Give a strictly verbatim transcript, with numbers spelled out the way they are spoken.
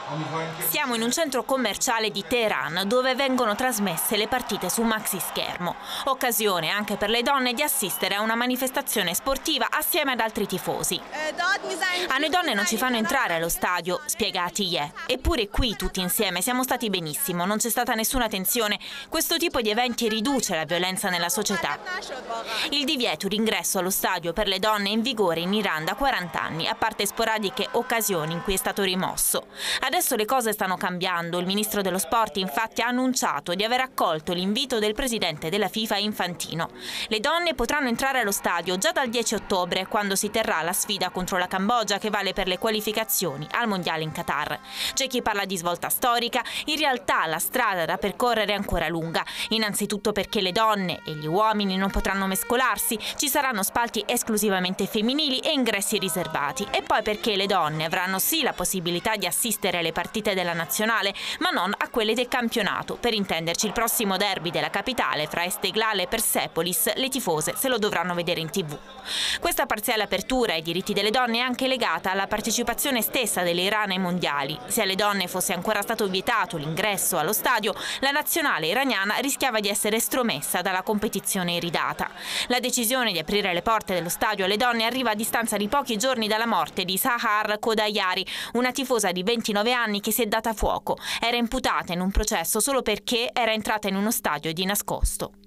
Siamo in un centro commerciale di Teheran dove vengono trasmesse le partite su maxi schermo. Occasione anche per le donne di assistere a una manifestazione sportiva assieme ad altri tifosi. A noi donne non ci fanno entrare allo stadio, spiega Atiye. Eppure qui tutti insieme siamo stati benissimo, non c'è stata nessuna tensione. Questo tipo di eventi riduce la violenza nella società. Il divieto d'ingresso allo stadio per le donne è in vigore in Iran da quaranta anni, a parte sporadiche occasioni in cui è stato rimosso. Adesso le cose stanno cambiando. Il ministro dello sport infatti ha annunciato di aver accolto l'invito del presidente della FIFA Infantino. Le donne potranno entrare allo stadio già dal dieci ottobre, quando si terrà la sfida contro la Cambogia che vale per le qualificazioni al mondiale in Qatar. C'è chi parla di svolta storica, in realtà la strada da percorrere è ancora lunga. Innanzitutto perché le donne e gli uomini non potranno mescolarsi, ci saranno spalti esclusivamente femminili e ingressi riservati. E poi perché le donne avranno sì la possibilità di assistere alle partite della nazionale, ma non a quelle del campionato. Per intenderci, il prossimo derby della capitale fra Esteghlal e Persepolis, le tifose se lo dovranno vedere in tivù. Questa parziale apertura ai diritti delle donne è anche legata alla partecipazione stessa dell'Iran ai mondiali. Se alle donne fosse ancora stato vietato l'ingresso allo stadio, la nazionale iraniana rischiava di essere estromessa dalla competizione iridata. La decisione di aprire le porte dello stadio alle donne arriva a distanza di pochi giorni dalla morte di Sahar Kodayari, una tifosa di ventinove anni che si è data fuoco. Era imputata in un processo solo perché era entrata in uno stadio di nascosto.